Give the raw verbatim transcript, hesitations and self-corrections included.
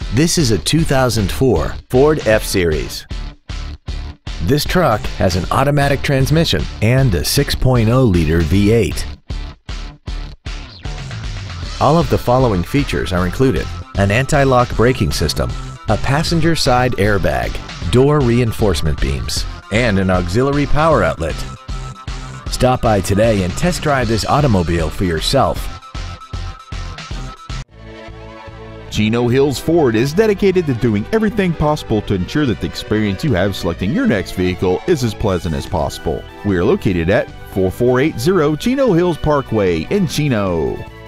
This is a two thousand four Ford F-Series. This truck has an automatic transmission and a six point oh liter V eight. All of the following features are included: an anti-lock braking system, a passenger side airbag, door reinforcement beams, and an auxiliary power outlet. Stop by today and test drive this automobile for yourself. Chino Hills Ford is dedicated to doing everything possible to ensure that the experience you have selecting your next vehicle is as pleasant as possible. We are located at four four eight zero Chino Hills Parkway in Chino.